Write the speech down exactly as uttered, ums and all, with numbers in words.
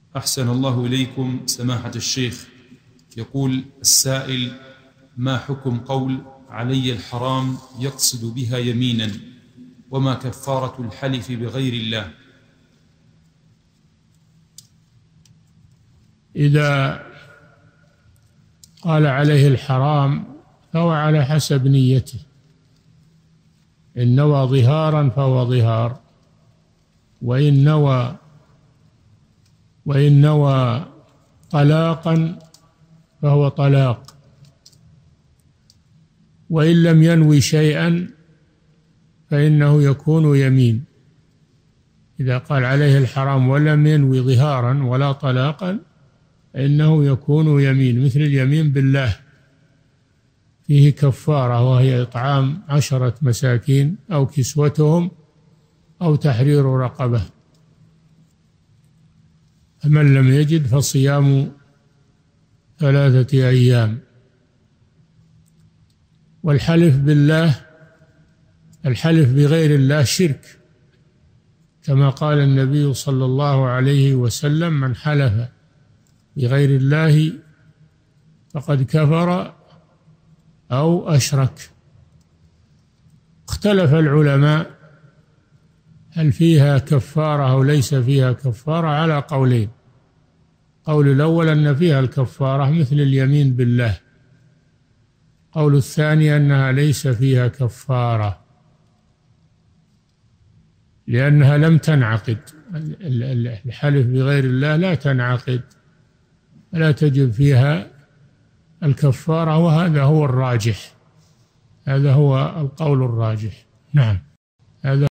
أحسن الله إليكم سماحة الشيخ. يقول السائل: ما حكم قول علي الحرام يقصد بها يمينا، وما كفارة الحلف بغير الله؟ إذا قال عليه الحرام فهو على حسب نيته، إن نوى ظهارا فهو ظهار، وإن نوى وإن نوى طلاقا فهو طلاق، وإن لم ينوي شيئا فإنه يكون يمين. إذا قال عليه الحرام ولم ينوي ظهارا ولا طلاقا فإنه يكون يمين، مثل اليمين بالله، فيه كفارة وهي إطعام عشرة مساكين أو كسوتهم أو تحرير رقبة، فمن لم يجد فصيام ثلاثة أيام. والحلف بالله، الحلف بغير الله شرك، كما قال النبي صلى الله عليه وسلم: من حلف بغير الله فقد كفر أو أشرك. اختلف العلماء هل فيها كفارة أو ليس فيها كفارة على قولين: قول الأول أن فيها الكفارة مثل اليمين بالله، قول الثاني أنها ليس فيها كفارة لأنها لم تنعقد. الحلف بغير الله لا تنعقد، لا تجب فيها الكفارة، وهذا هو الراجح، هذا هو القول الراجح. نعم، هذا